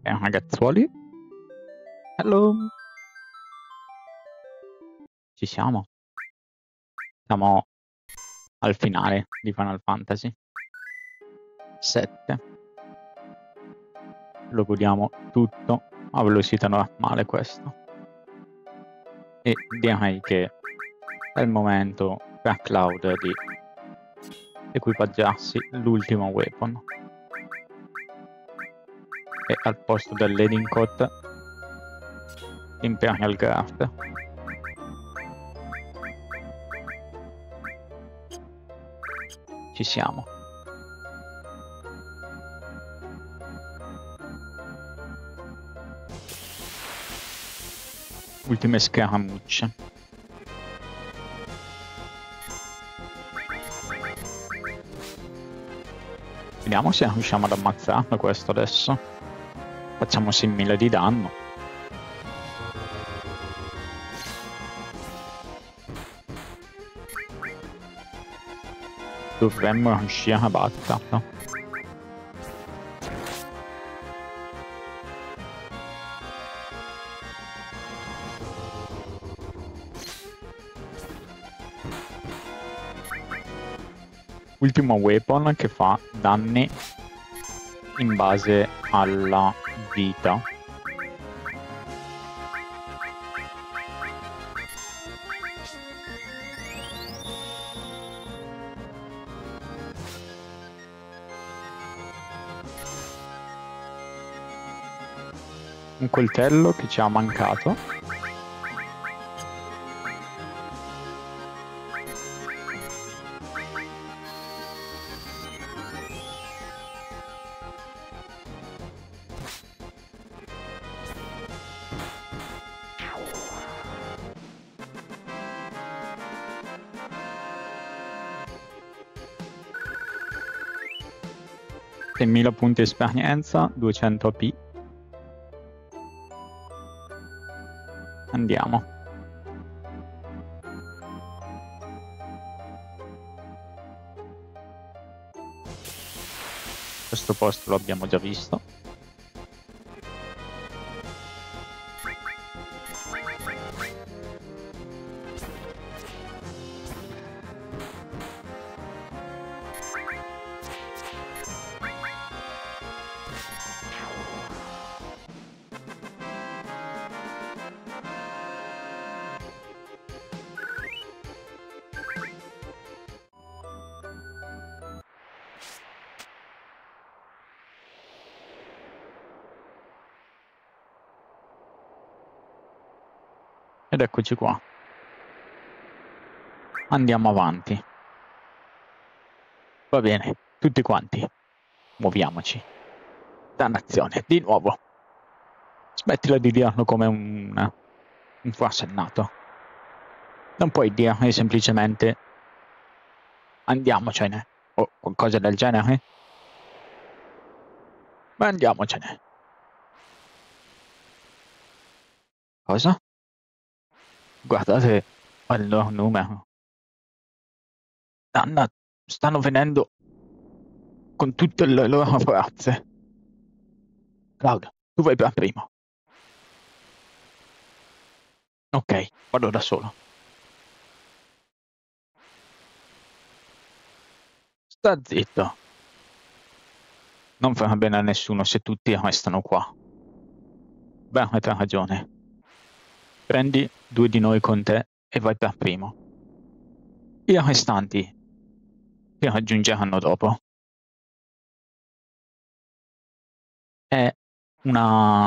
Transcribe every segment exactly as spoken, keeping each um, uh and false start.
Eh, ragazzuoli? Hello! Ci siamo? Siamo al finale di Final Fantasy sette. Lo godiamo tutto a velocità normale questo. E direi che è il momento per Cloud di equipaggiarsi l'ultimo weapon. E al posto del Leading Coat, Imperial Guard. Ci siamo. Ultime scaramucce. Vediamo se riusciamo ad ammazzarlo questo adesso. Facciamo seimila di danno. Dovremmo riuscire a batterlo. Ultimo weapon che fa danni in base alla vita. Un coltello che ci ha mancato. seimila punti esperienza, duecento A P. Andiamo. Questo posto lo abbiamo già visto. Ed eccoci qua. Andiamo avanti. Va bene, tutti quanti. Muoviamoci. Dannazione, di nuovo. Smettila di dirlo come un, un forsennato. Non puoi dire semplicemente andiamocene o qualcosa del genere. Ma andiamocene. Cosa? Guardate il loro numero. Danna, stanno venendo con tutte le loro forze. Cloud, tu vai per primo. Ok, vado da solo. Sta zitto. Non farà bene a nessuno se tutti restano qua. Beh, hai ragione. Prendi due di noi con te e vai per primo. I restanti ti raggiungeranno dopo. È una...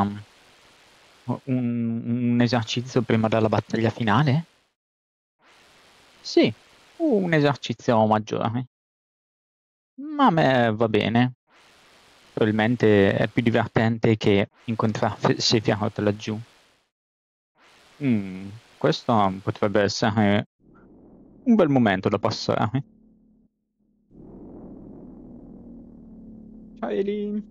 Un, un esercizio prima della battaglia finale? Sì, un esercizio maggiore. Ma a me va bene. Probabilmente è più divertente che incontrare Sephiroth laggiù. Mm, questo potrebbe essere un bel momento da passare. Ciao Eli.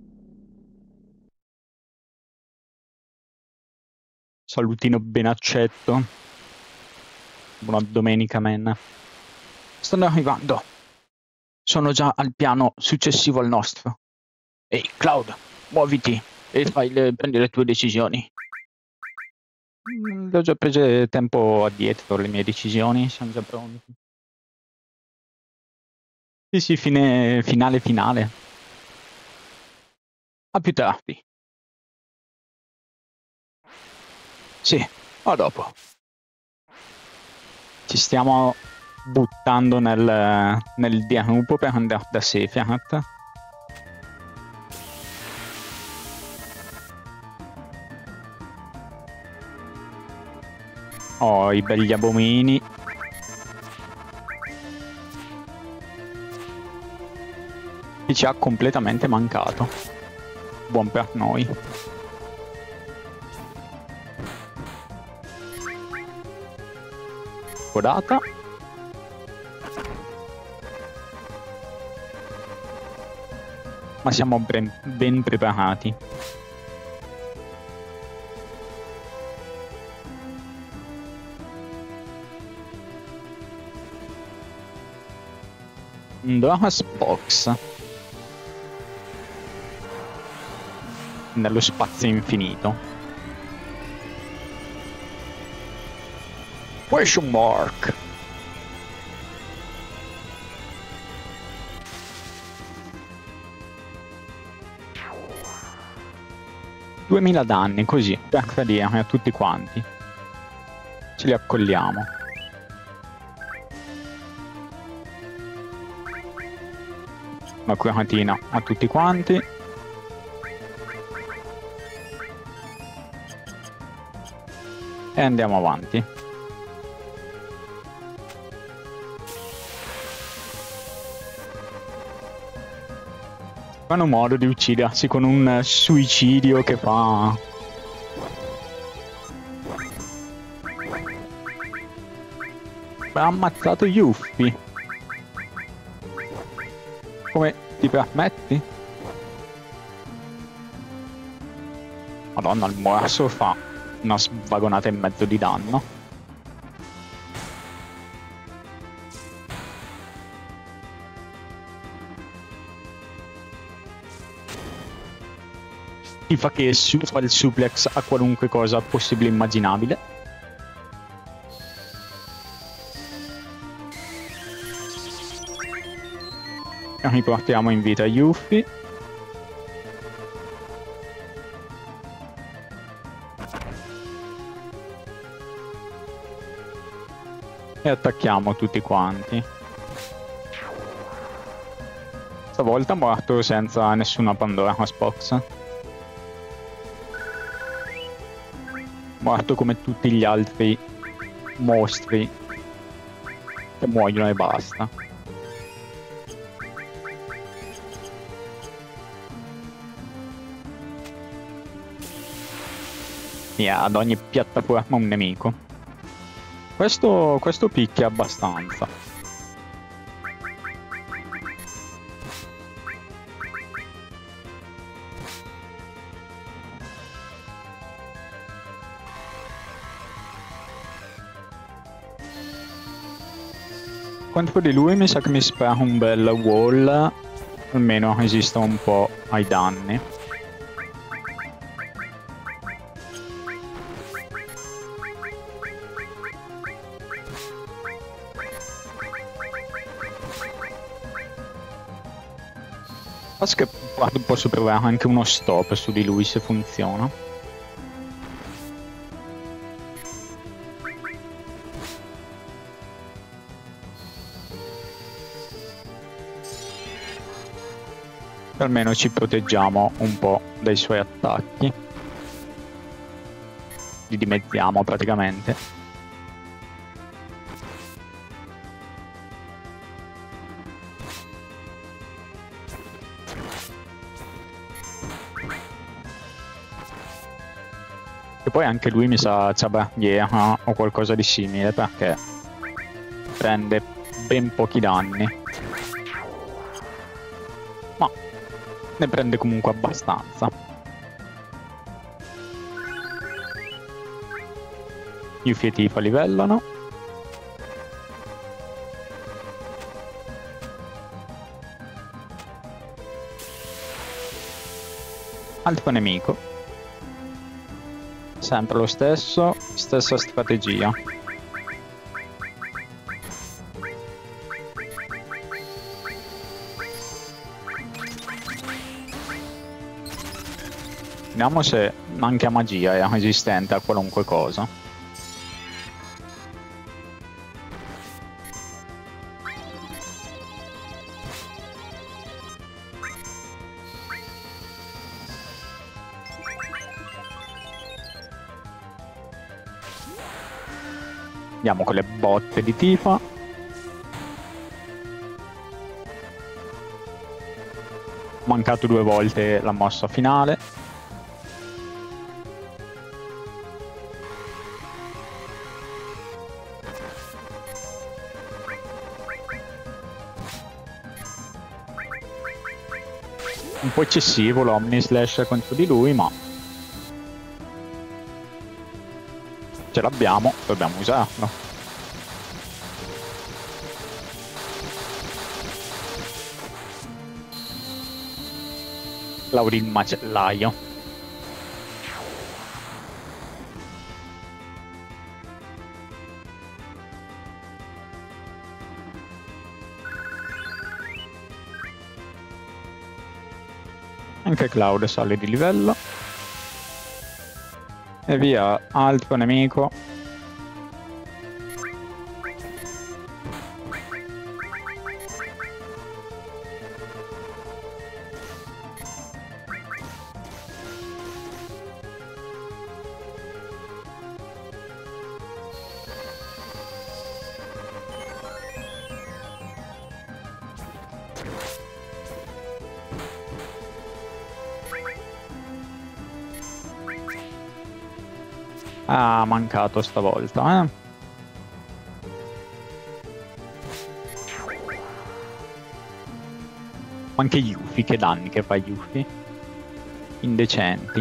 Salutino ben accetto. Buona domenica, man. Stanno arrivando. Sono già al piano successivo al nostro. Ehi, Cloud, muoviti. e fai le, prendi le tue decisioni. Le ho già prese tempo addietro le mie decisioni, siamo già pronti. Sì, sì, fine, finale, finale. A più tardi. Sì, a dopo. Ci stiamo buttando nel, nel Danube per andare da Sefiat. Oh, i begli abomini. Che ci ha completamente mancato. Buon per noi. Codata. Ma siamo ben, ben preparati. Doras Box. Nello spazio infinito. Question mark. duemila danni, così, per cadere a tutti quanti. Ce li accolliamo. Una curatina a tutti quanti. E andiamo avanti. Fanno modo di uccidersi con un suicidio che fa... Ha ammazzato Yuffie. Come ti permetti? Madonna, il morso fa una svagonata e mezzo di danno. Ti fa che su fa il suplex a qualunque cosa possibile e immaginabile. E riportiamo in vita Yuffie. E attacchiamo tutti quanti. Stavolta morto senza nessuna Pandora's Box. Morto come tutti gli altri mostri che muoiono e basta. Yeah, ad ogni piattaforma un nemico. Questo, questo picchia abbastanza. Contro di lui mi sa che mi spara un bel wall, almeno resisto un po' ai danni. Che posso provare anche uno stop su di lui se funziona. Almeno ci proteggiamo un po' dai suoi attacchi. Li dimezziamo praticamente. E poi anche lui mi sa c'ha barriera o qualcosa di simile, perché prende ben pochi danni. Ma ne prende comunque abbastanza. Yuffie e Tifa livellano. Altro nemico. Sempre lo stesso, stessa strategia. Vediamo se anche a magia è resistente a qualunque cosa. Andiamo con le botte di Tifa. Mancato due volte la mossa finale. Un po' eccessivo l'Omnislash contro di lui, ma ce l'abbiamo, dobbiamo usarlo. Laurin macellaio. Anche Cloud sale di livello. E via, altro nemico. Ah, mancato stavolta, eh. Anche Yuffie, che danni che fa Yuffie. Indecenti.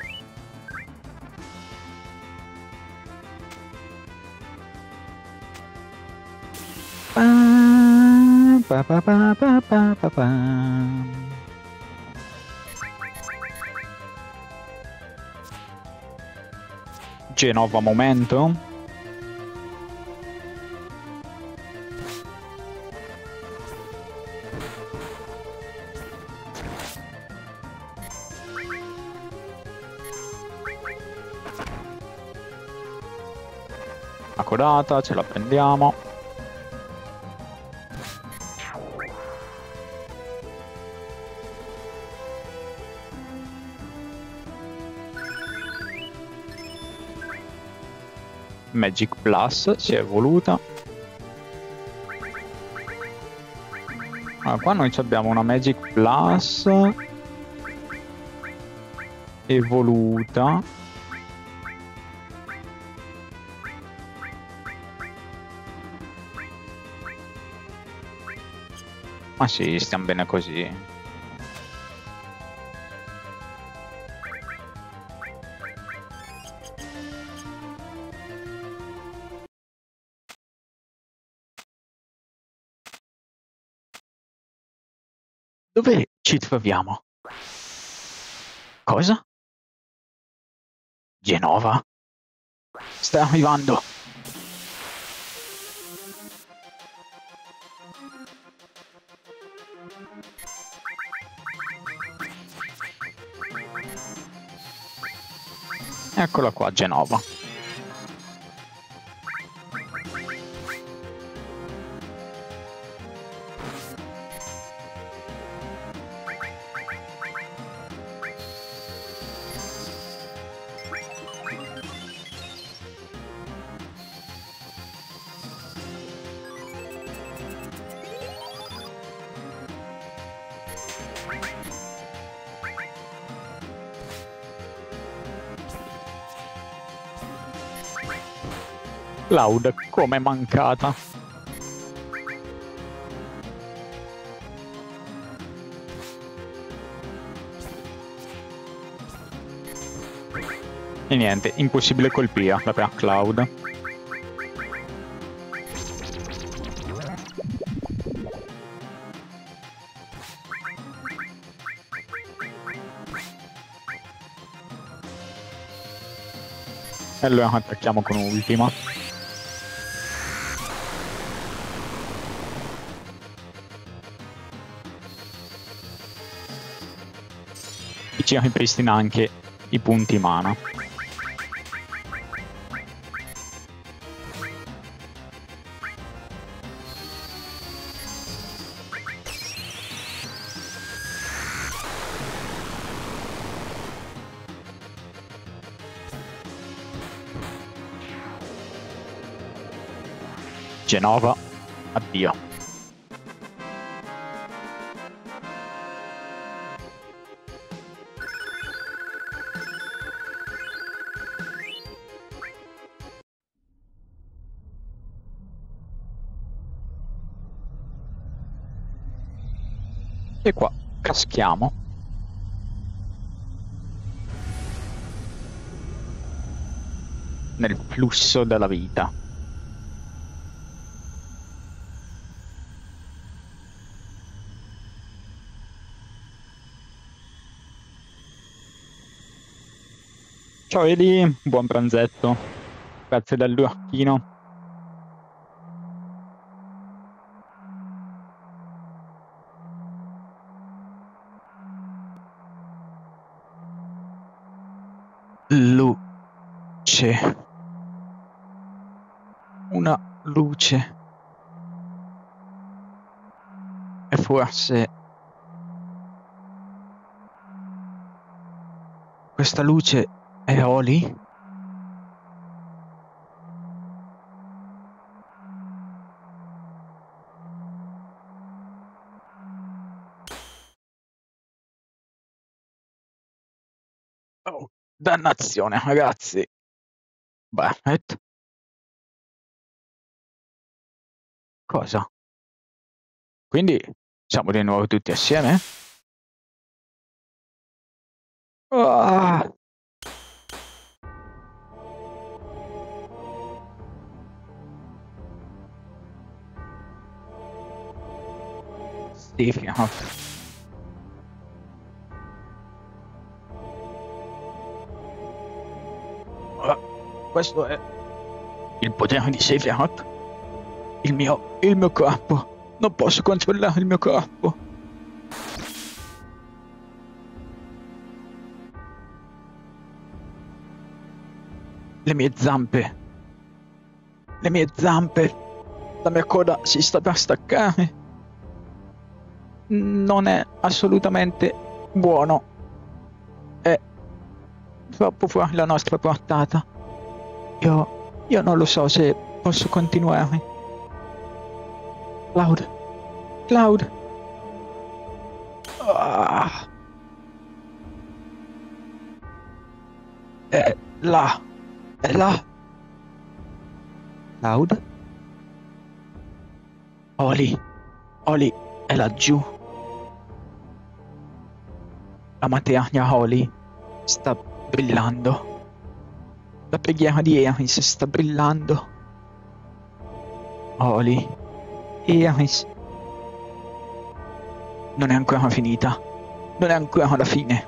Pa, pa, pa, pa, pa, pa, pa. Genova momento. La codata, ce la prendiamo. Magic Plus si è evoluta. Allora, qua noi abbiamo una Magic Plus evoluta. Ma sì, stiamo bene così. Dove ci troviamo? Cosa? Genova? Sta arrivando. Eccola qua, Genova. Cloud, come mancata. E niente, impossibile colpire la prima Cloud. E allora attacchiamo con ultima. E ci ripristina anche i punti mana. Genova, addio. E qua caschiamo. Nel flusso della vita. Ciao Eli, buon pranzetto. Grazie del luarchino. Luce. Una luce. E forse questa luce è Oli? Oh, dannazione, ragazzi. Barret. Cosa? Quindi siamo di nuovo tutti assieme? Ah. Sì, fino. Questo è il potere di Sephiroth. Il mio, il mio corpo. Non posso controllare il mio corpo. Le mie zampe. Le mie zampe. La mia coda si sta per staccare. Non è assolutamente buono. È troppo fuori la nostra portata. Io, io non lo so se posso continuare. Cloud. Cloud. Ah. È là. È là. Cloud. Oli. Oli è laggiù. La materia Oli sta brillando. La preghiera di Eris sta brillando. Oli. Eris. Non è ancora finita. Non è ancora la fine.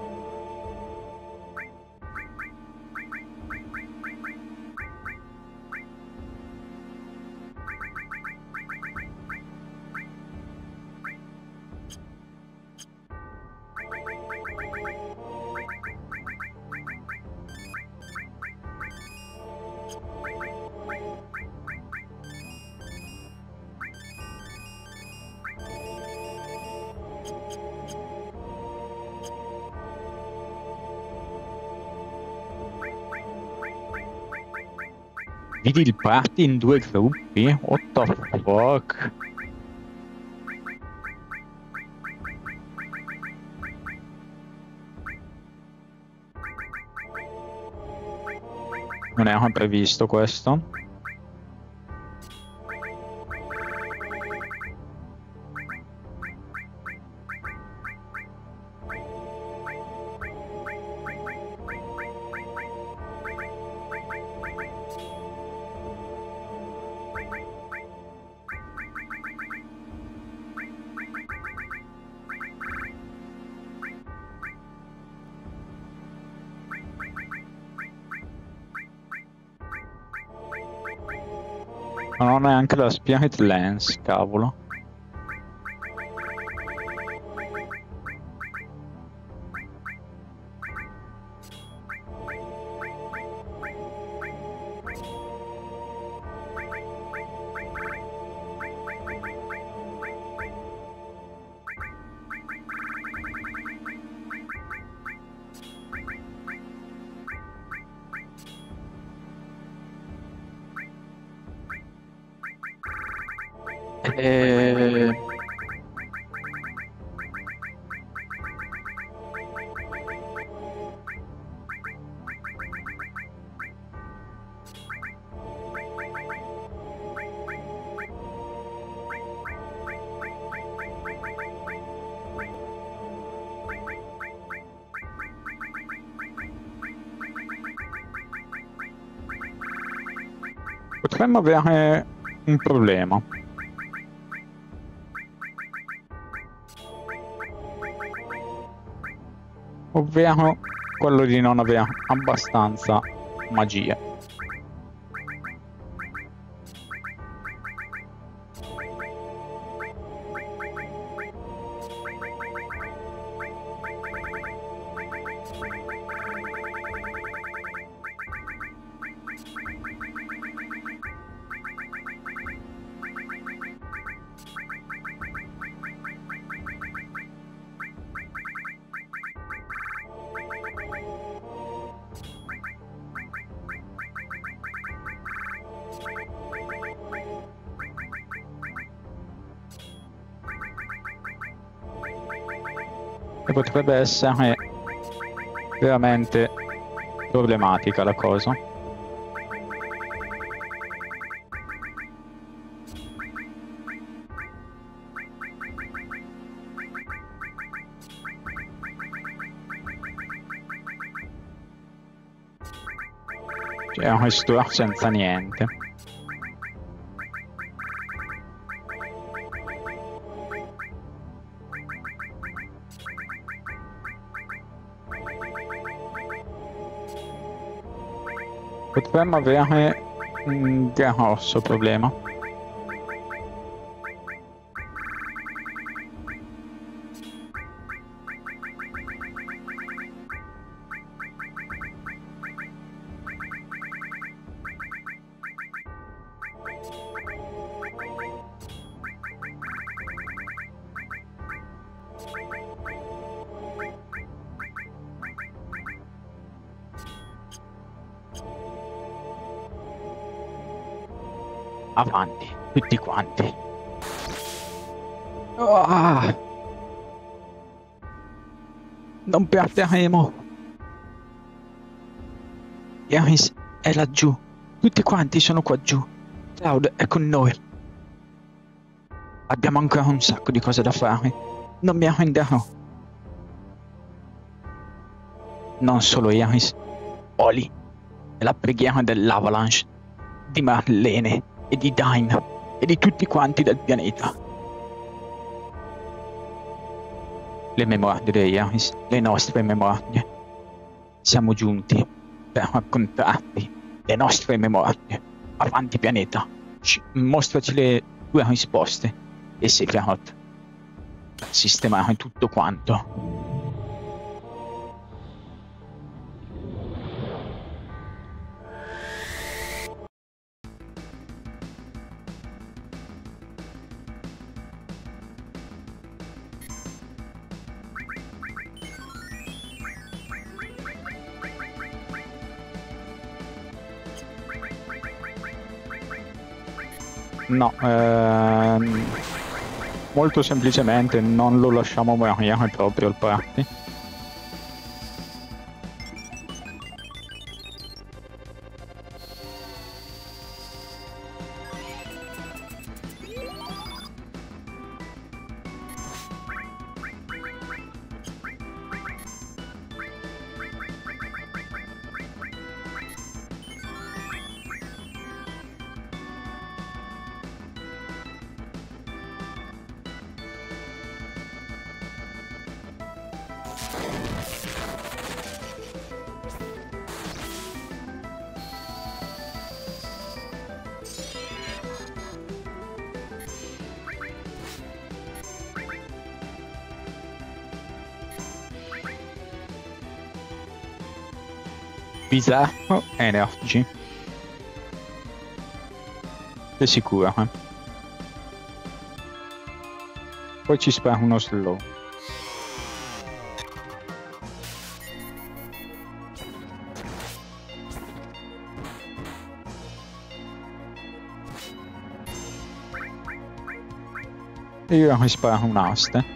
Vedi il party in due gruppi? What the fuck? Non era previsto questo? Non ho neanche la Spirit Lens, cavolo. E... Potremmo avere un problema. Ovvero quello di non avere abbastanza magia. E potrebbe essere veramente problematica la cosa. C'è un restore senza niente. Potremmo avere un grosso problema. Avanti, tutti quanti. Oh, non perderemo. Yaris è laggiù. Tutti quanti sono qua giù. Cloud è con noi. Abbiamo ancora un sacco di cose da fare. Non mi arrenderò. Non solo Yaris. Oli è la preghiera dell'Avalanche, di Marlene e di Dyne e di tutti quanti del pianeta. Le memorie di Yaris, le nostre memorie. Siamo giunti per raccontarti le nostre memorie. Avanti pianeta, mostraci le tue risposte e Sephiroth per sistemare tutto quanto. No, ehm, molto semplicemente non lo lasciamo morire proprio il party. Bizzarro Energy. Sei sicuro, eh? Poi ci spara uno slow. E io mi sparo un'aste.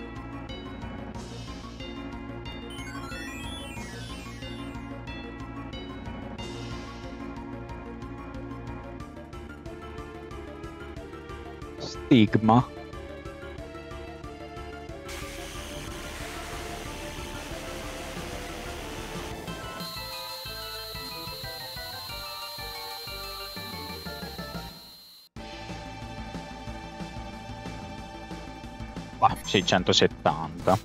Stigma. Ah, seicentosettanta.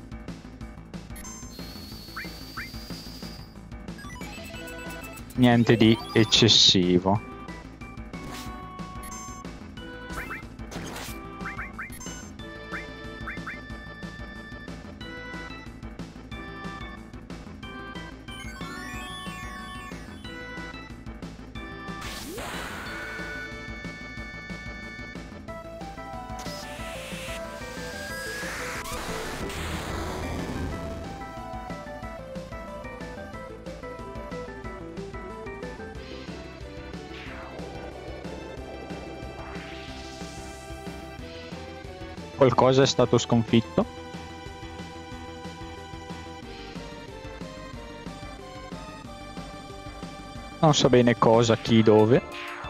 Niente di eccessivo. Qualcosa è stato sconfitto? Non so bene cosa, chi, dove.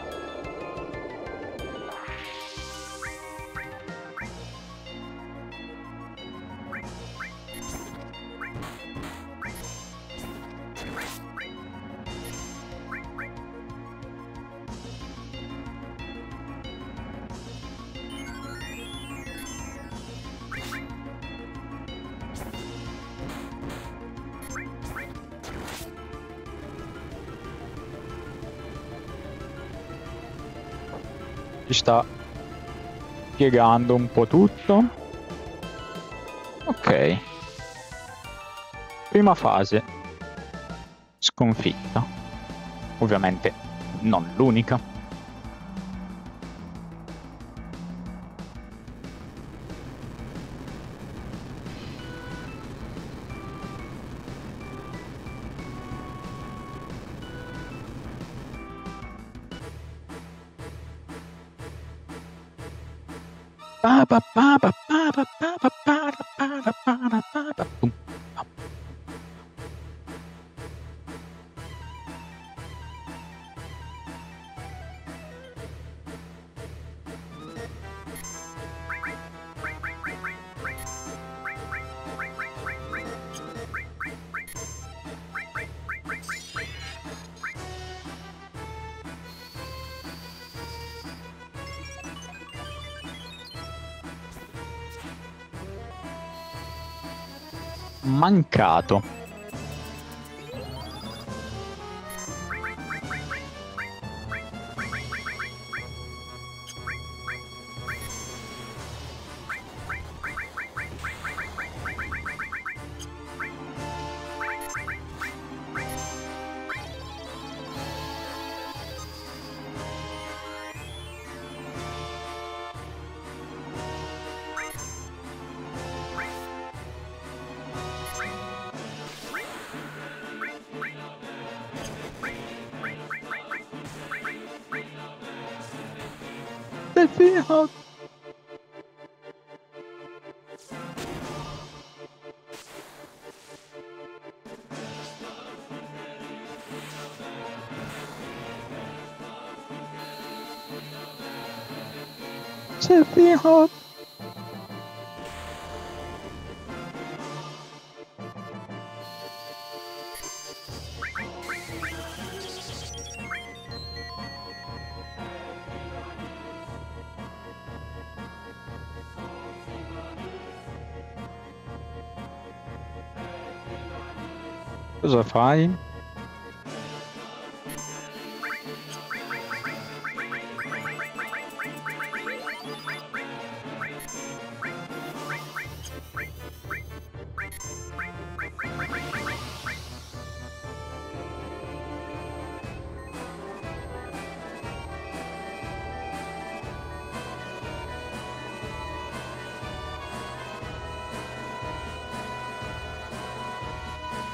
Ci sta piegando un po' tutto. Ok. Prima fase sconfitta. Ovviamente non l'unica. Pa pa pa pa pa pa pa pa pa pa pa pa pa pum. Mancato. Fiat. C'è Fiat. Cosa fai?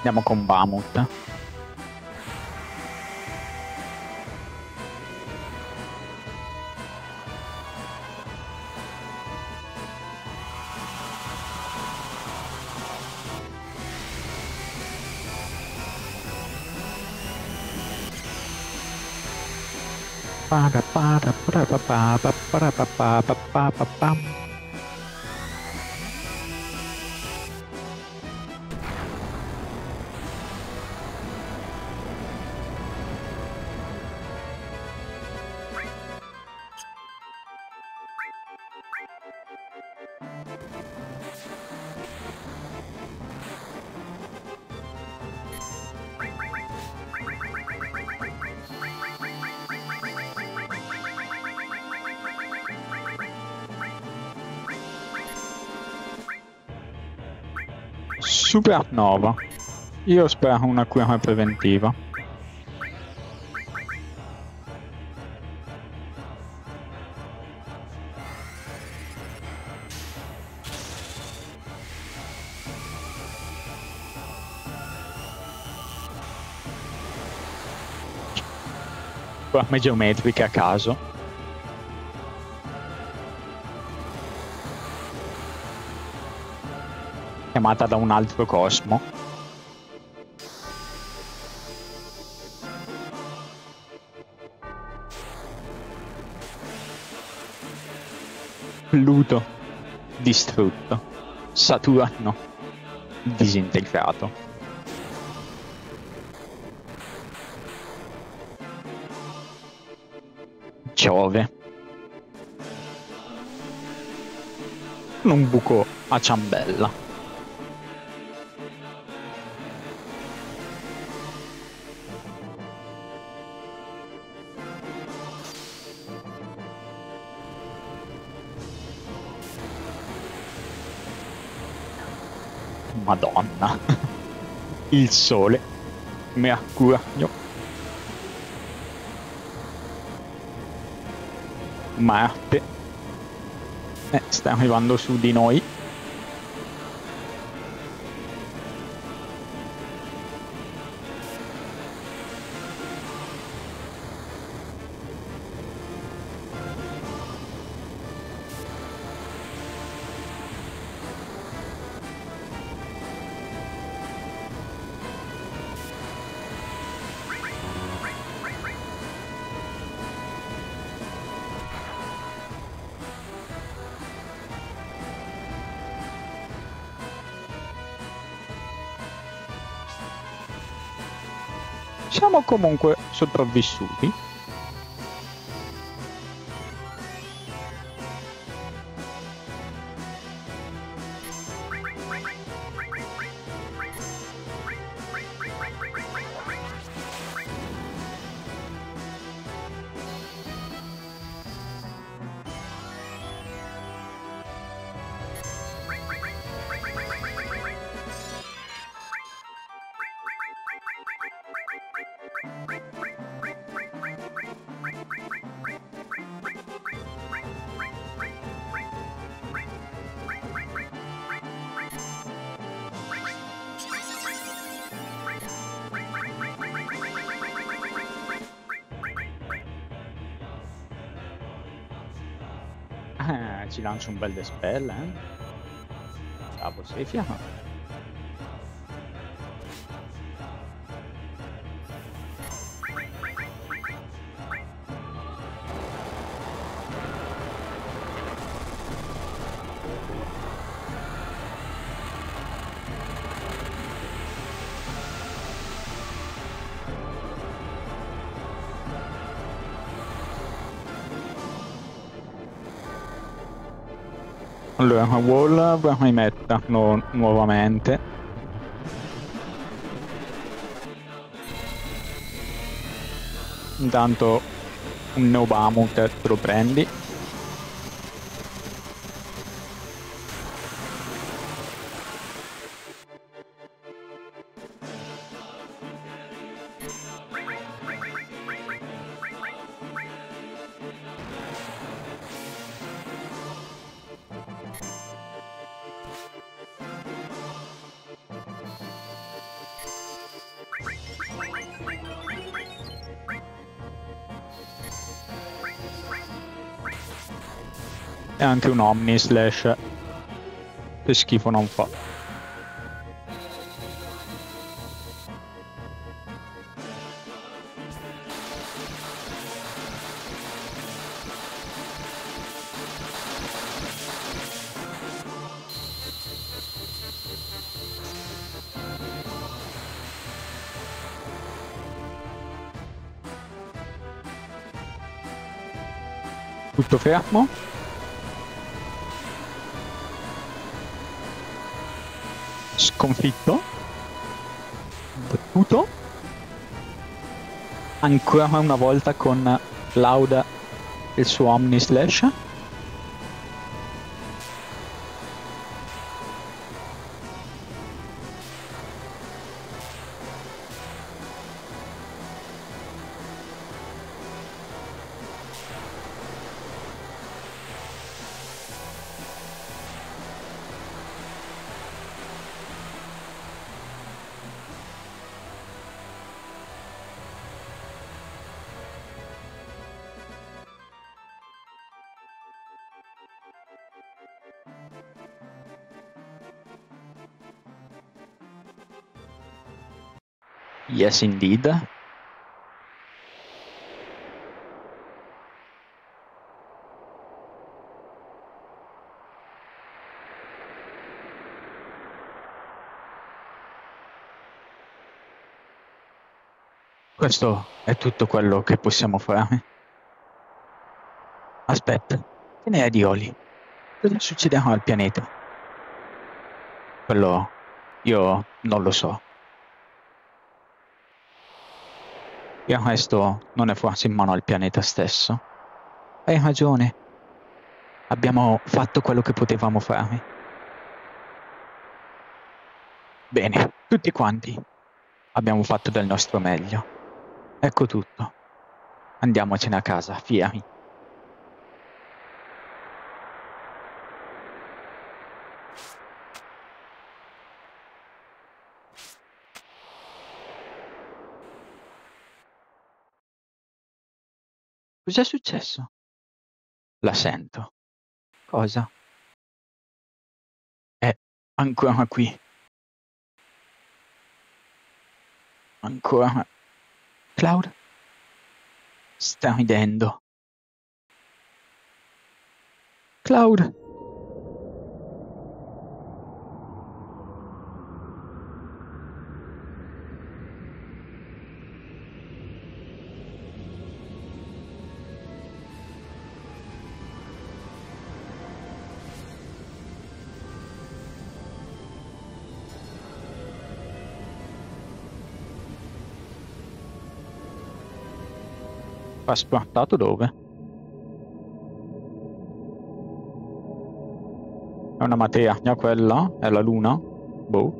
Andiamo con Bahamut. Para para para para para para para para para pam. Supernova. Io spero una cura preventiva. Forme geometriche a caso. Chiamata da un altro cosmo. Pluto distrutto. Saturno disintegrato. Giove con un buco a ciambella. Madonna. Il Sole, Mercurio, Marte, eh, sta arrivando su di noi. Siamo comunque sopravvissuti. Eh, ci lancio un bel dispel, eh? Bravo, Sefia. Allora, wall vorrei metterlo nuovamente. Intanto un Neobamut te lo prendi. E anche un Omni Slash che schifo non fa. Tutto fermo. Sconfitto. Battuto. Ancora una volta con Cloud e il suo Omni Slash. Yes, indeed. Questo è tutto quello che possiamo fare. Aspetta, che ne è di Oli? Cosa succederà al pianeta? Quello io non lo so. Il resto non è forse in mano al pianeta stesso. Hai ragione. Abbiamo fatto quello che potevamo fare. Bene, tutti quanti. Abbiamo fatto del nostro meglio. Ecco tutto. Andiamocene a casa, fieri. Cos'è successo? La sento. Cosa? È ancora qui. Ancora. Cloud? Sta ridendo. Cloud? Trasportato dove? È una materia quella? È la luna? Boh.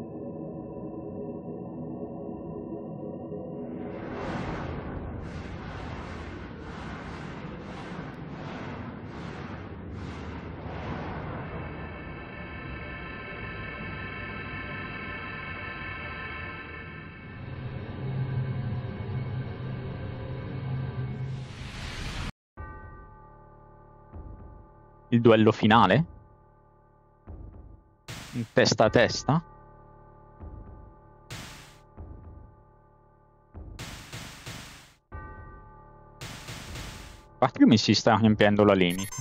Il duello finale? Testa a testa? A parte che mi si sta riempiendo la limite.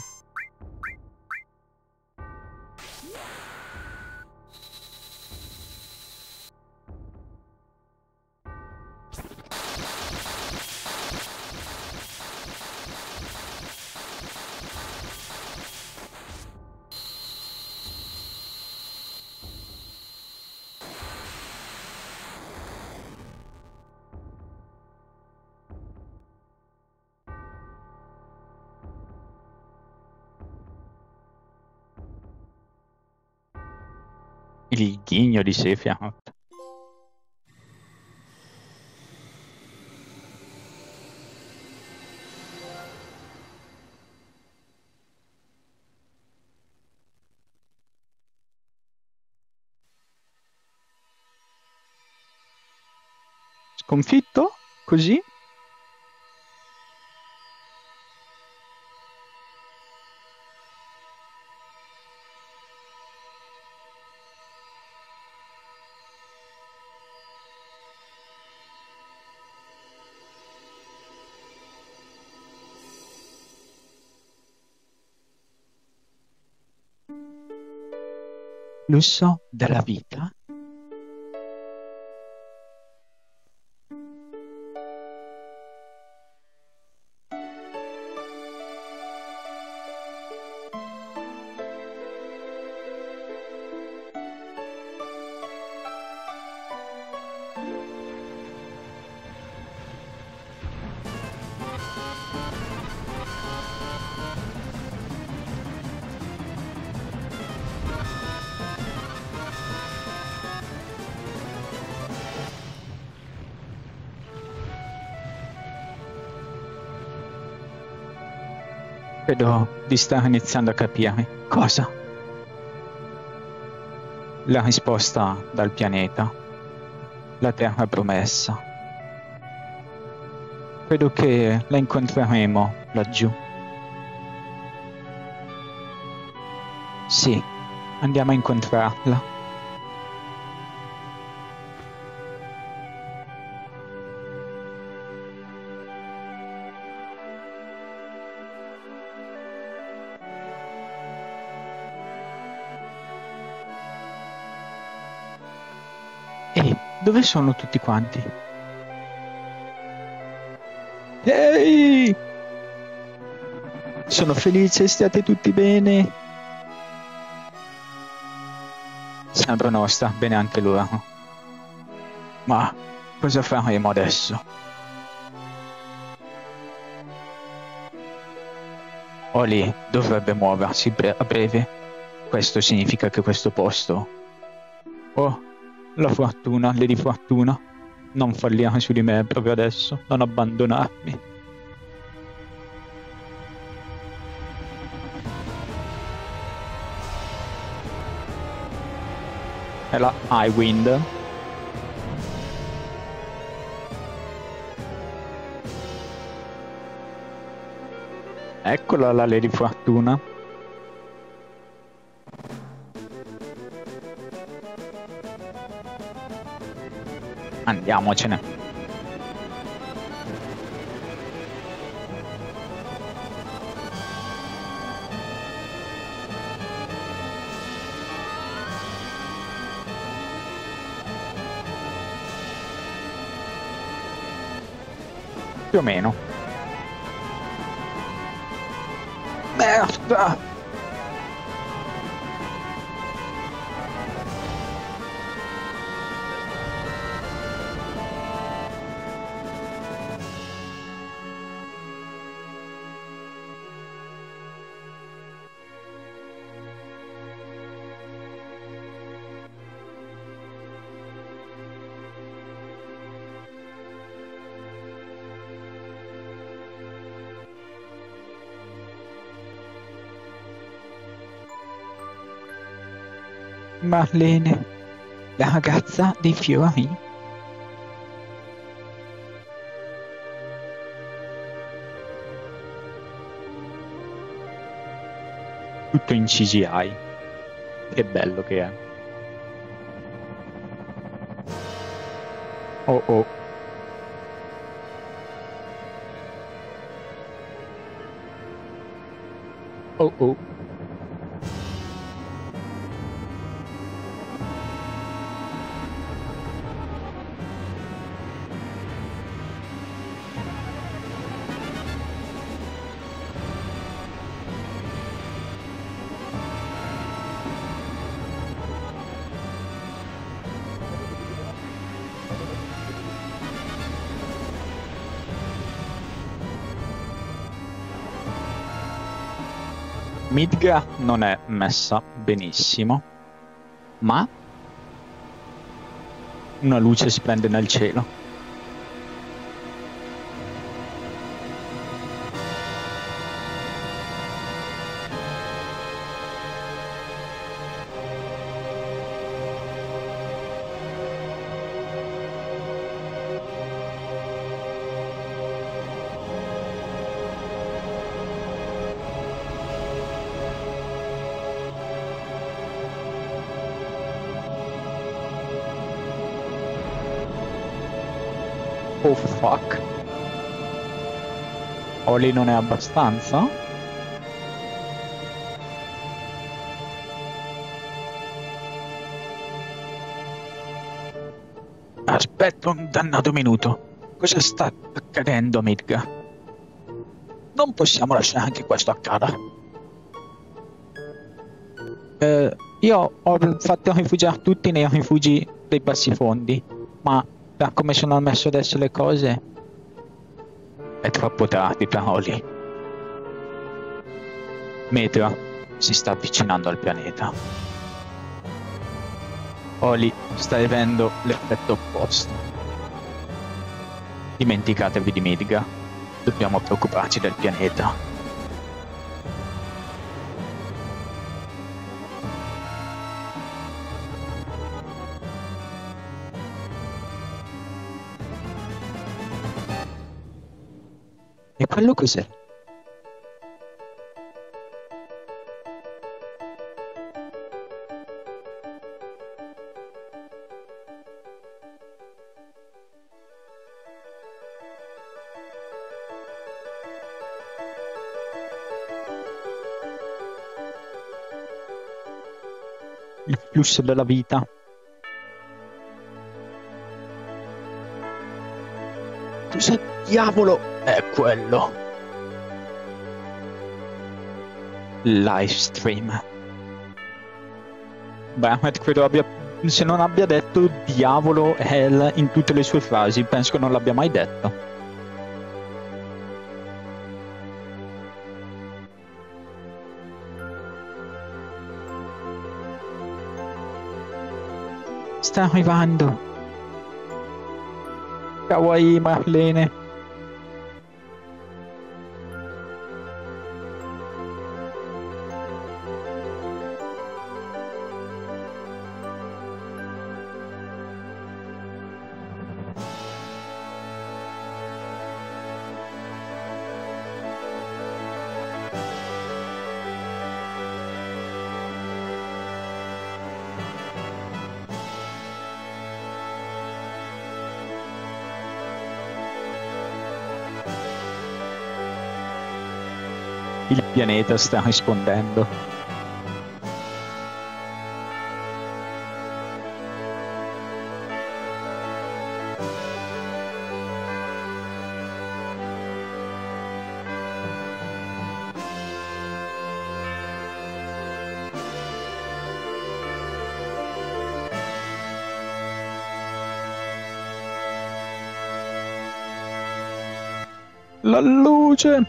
Il ghigno di Sephiroth. Sconfitto? Così? flusso della vita. Credo di stare iniziando a capire. Cosa? La risposta dal pianeta. La terra promessa. Credo che la incontreremo laggiù. Sì, andiamo a incontrarla. Ehi, dove sono tutti quanti? Ehi! Sono felice, stiate tutti bene. Sembrano star bene anche loro. Ma cosa faremo adesso? Oli dovrebbe muoversi bre- a breve. Questo significa che questo posto... Oh, la fortuna, Lady Fortuna. Non fallire su di me proprio adesso, non abbandonarmi. È la Highwind. Eccola la Lady Fortuna. Andiamocene. Più o meno. Merda! Marlene, la ragazza dei fiori. Tutto in C G I. Che bello che è. Oh oh. Oh oh. Midgar non è messa benissimo, ma una luce splende nel cielo. Oh fuck. Oli non è abbastanza? Aspetta un dannato minuto. Cosa sta accadendo, Midgar? Non possiamo lasciare anche questo accada. Eh, io ho fatto rifugiare tutti nei rifugi dei bassi fondi, ma da come sono messo adesso le cose è troppo tardi per Oli. Meteor si sta avvicinando al pianeta. Oli sta avendo l'effetto opposto. Dimenticatevi di Midgar. Dobbiamo preoccuparci del pianeta. E quello cos'è? Il flusso della vita. Cosa diavolo è quello? Livestream. Beh, credo abbia, se non abbia detto diavolo hell in tutte le sue frasi, penso che non l'abbia mai detto. Sta arrivando. Kawaii Marlene. Il pianeta sta rispondendo. La luce!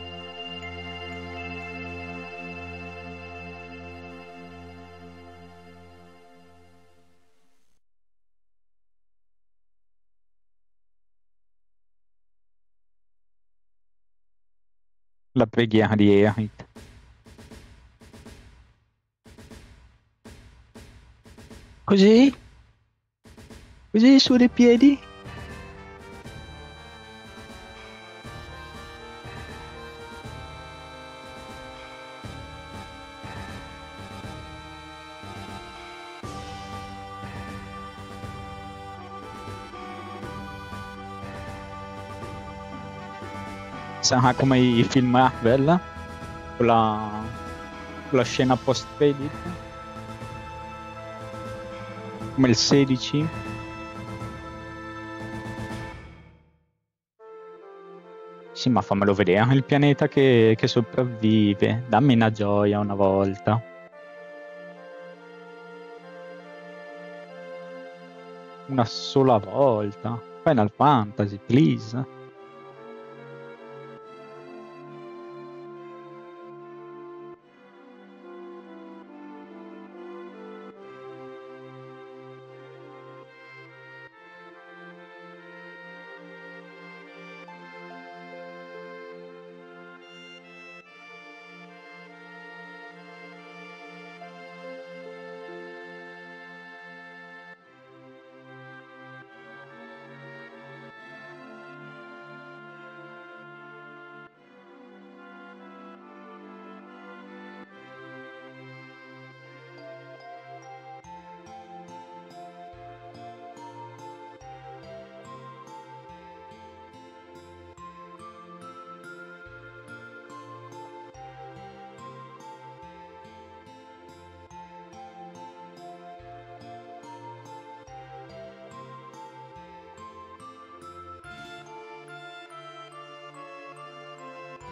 La preghiera di Aerith. Così? Così su dei piedi? Sarà come i film Marvel, con la, con la scena post-credit, come il sedici. Sì, ma fammelo vedere, il pianeta che, che sopravvive, dammi una gioia una volta. Una sola volta. Final Fantasy, please.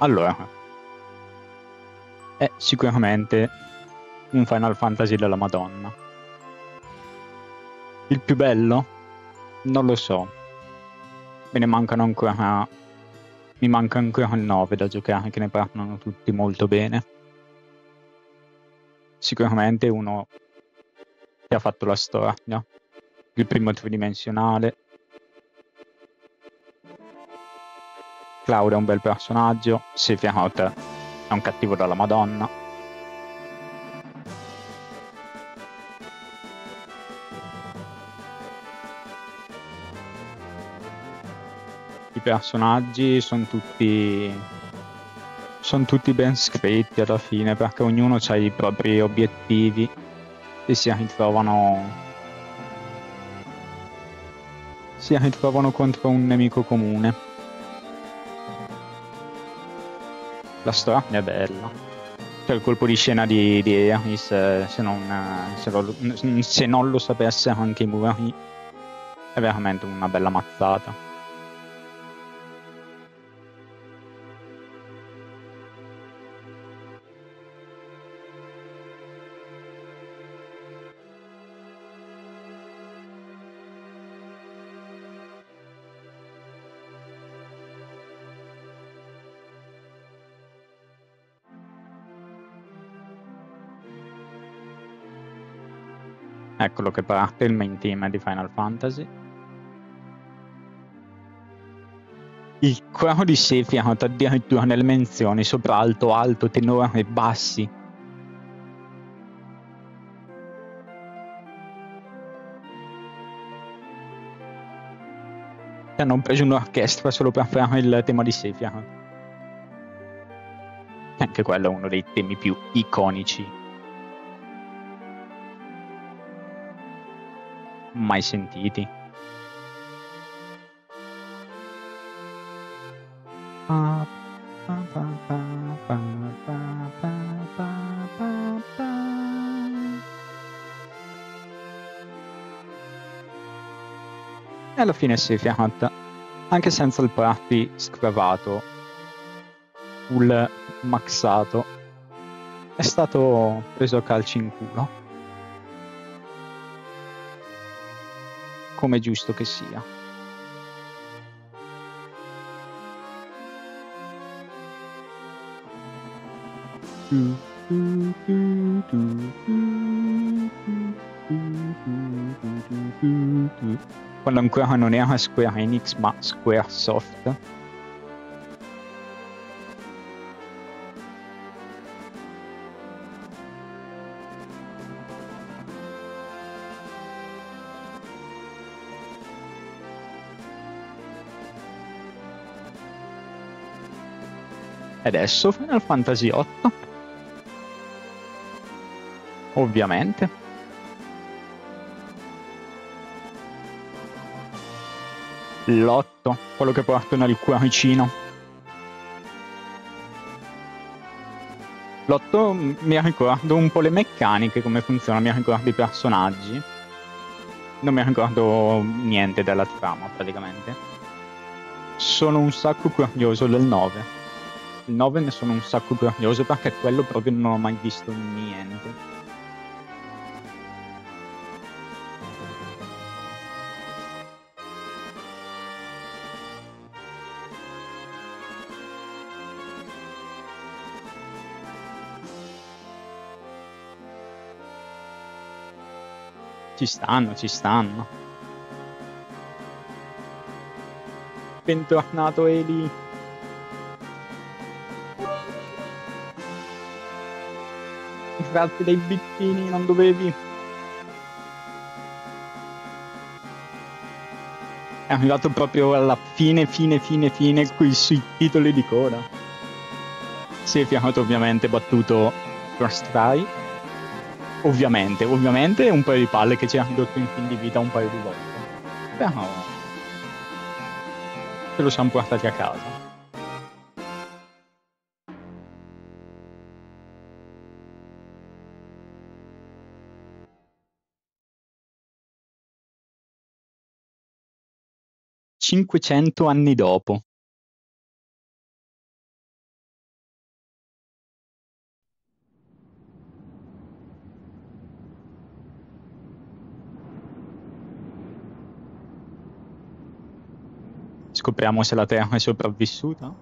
Allora, è sicuramente un Final Fantasy della Madonna. Il più bello? Non lo so. Me ne mancano ancora... Mi manca ancora il nove da giocare, che ne parlano tutti molto bene. Sicuramente uno che ha fatto la storia. Il primo tridimensionale. Cloud è un bel personaggio. Sephiroth è un cattivo dalla Madonna. I personaggi sono tutti sono tutti ben scritti alla fine, perché ognuno ha i propri obiettivi e si ritrovano si ritrovano contro un nemico comune. La storia è bella. Cioè il colpo di scena di, di Aris, eh, se, non, eh, se, lo, se non lo sapessero anche i muri, è veramente una bella mazzata. Eccolo che parte il main team di Final Fantasy. Il coro di Sephiroth addirittura nelle menzioni sopra alto, alto, tenore e bassi. Hanno preso un'orchestra solo per fare il tema di Sephiroth. Anche quello è uno dei temi più iconici mai sentiti. E alla fine Sephiroth, anche senza il party scravato, full maxato, è stato preso a calci in culo. Come è giusto che sia. Quando ancora non era Square Enix ma Squaresoft. E adesso Final Fantasy otto. Ovviamente. L'otto, quello che porto nel cuoricino. L'otto mi ricordo un po' le meccaniche, come funziona, mi ricordo i personaggi. Non mi ricordo niente della trama, praticamente. Sono un sacco curioso del nove. Il nove ne sono un sacco curioso perché quello proprio non ho mai visto niente. Ci stanno, ci stanno. Bentornato Eli. Infatti dei bittini non dovevi. È arrivato proprio alla fine, fine, fine, fine qui sui titoli di coda. Sephiroth ovviamente battuto First Try. Ovviamente, ovviamente un paio di palle che ci ha ridotto in fin di vita un paio di volte. Però ce lo siamo portati a casa. cinquecento anni dopo. Scopriamo se la Terra è sopravvissuta.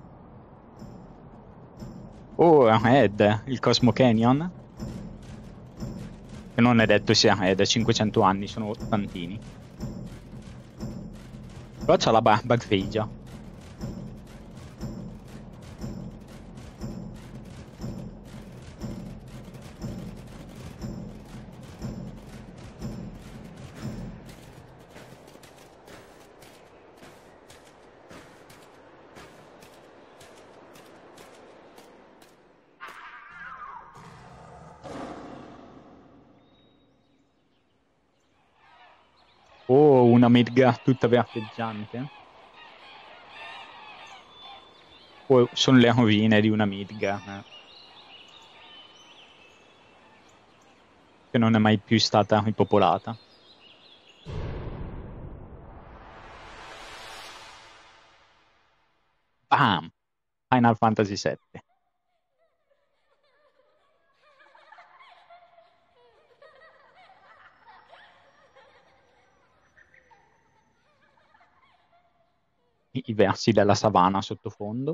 Oh, Ed, il Cosmo Canyon. Che non è detto sia Ed, cinquecento anni, sono tantini. Però c'ha la barba grigia. Oh, una Midgar tutta verdeggiante. Oh, sono le rovine di una Midgar. Eh. Che non è mai più stata ripopolata. Bam! Final Fantasy sette. I, I versi della savana sottofondo.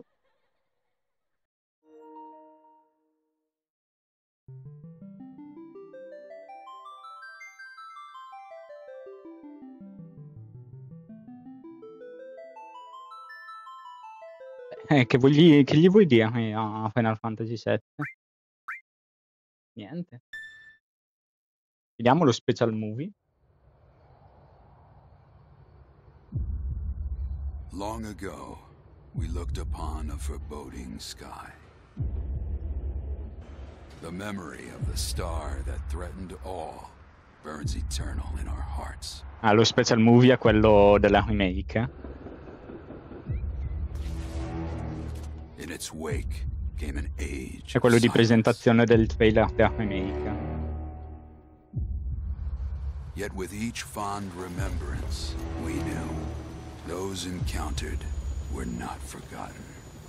Eh, che, vogli, che gli vuoi dire a Final Fantasy sette? Niente. Vediamo lo special movie. Long ago, we looked upon a foreboding sky. The memory of the star that threatened all burns eternal in our hearts. Ah, lo special movie è quello della remake. In its wake came an age È quello of di silence. presentazione del trailer della remake. Yet with each fond remembrance, we knew those encountered were not forgotten.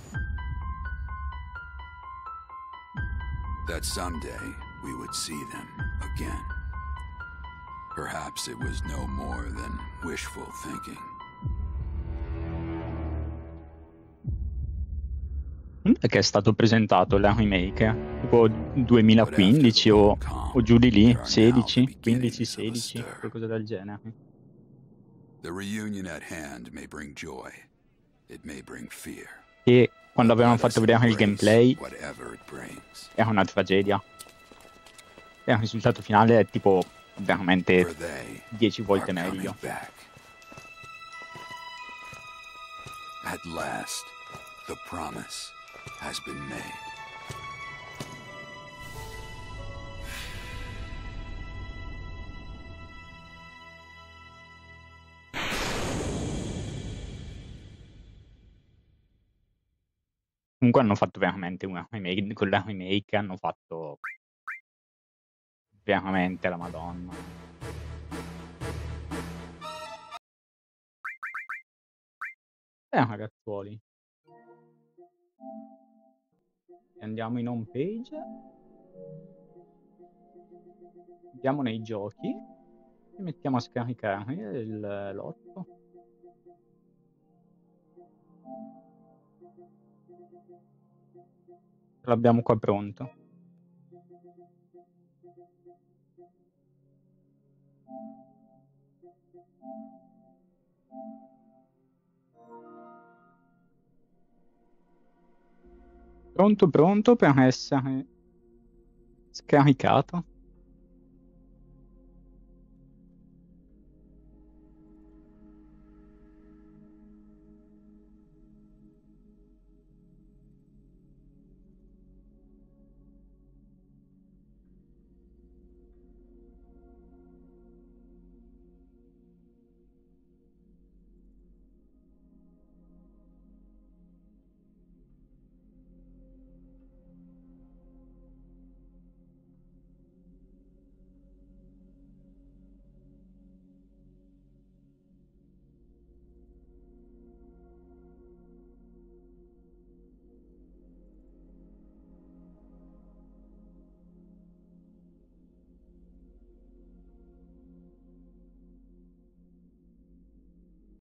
That someday we would see them again. Perhaps it was no more than wishful thinking. Quando è che è stato presentato la remake? Tipo duemilaquindici o, o giù di lì? sedici? quindici, sedici? Qualcosa del genere. The reunion at hand may bring joy. It may bring fear. E quando avevano fatto vedere il gameplay era una tragedia. E il risultato finale è tipo veramente dieci volte meglio. At last, the promise has been made. Comunque hanno fatto veramente una remake, con la remake hanno fatto veramente la Madonna. Eh ragazzuoli. Andiamo in home page. Andiamo nei giochi e mettiamo a scaricare il lotto. L'abbiamo qua pronto. Pronto pronto per essere scaricato.